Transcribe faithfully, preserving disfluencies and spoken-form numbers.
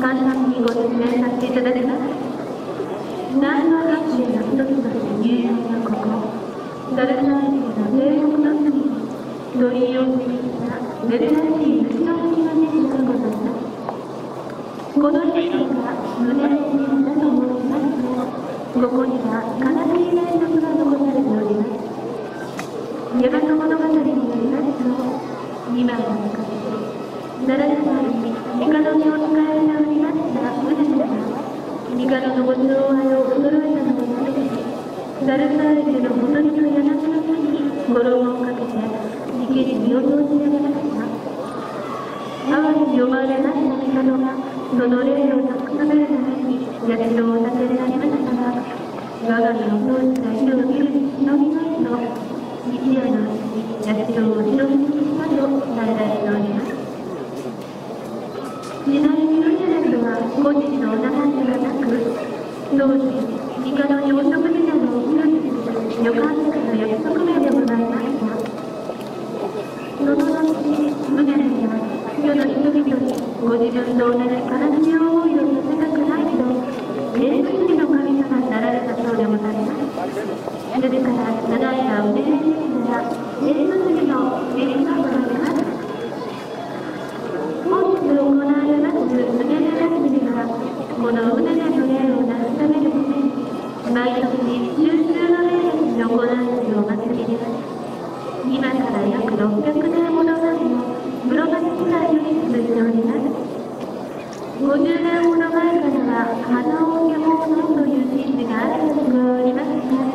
簡単にご説明させていただきます。南の八景の一つとして有名なここ、ダルサーリの帝国の国に鳥居を築いた珍しい虫の国の神社がございます。この神社が無念神社と申しますが、ここには悲しい連続が残されております。大和物語によりますと、今は昔、奈良時代に帝にお仕えておりました宇治が、帝のご寵愛を驚いたのを避けて、ダルサーリのほとりの柳の木に衣をかけて、池に身を投じられました。哀れに呼ばれました帝が、その霊を託されるために社を建てられましたが、我が身を通した火を見るに忍びないと、一夜のうちに社をお城にしたと伝えられております。ちなみに宇治連は後日のお名前ではなく、当時、帝の養殖時代を披露する旅館客の約束名でございました。その後、宇治連は世の人々にご自分と同じ悲しい思いをさせたくないと、霊水の神様になられたそうでございます。ですから、ただいま宇治連神社は霊水の霊がございます。本日行われます宇治連祭りは、この宇治連の霊を成すためるために、毎年中秋の名月に行われるお祭りです。今から約ろっぴゃくねんほど前の室町時代より続いております。ごじゅうねんほど前からは花を化粧という神事があるところがおりますが、